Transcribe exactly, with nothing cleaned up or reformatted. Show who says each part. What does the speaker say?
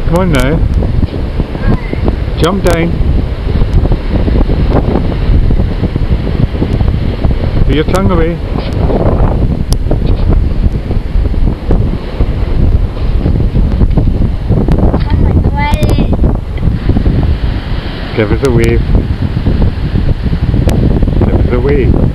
Speaker 1: Come on now. Jump down. Put your tongue away. Give us a wave. Give us a wave.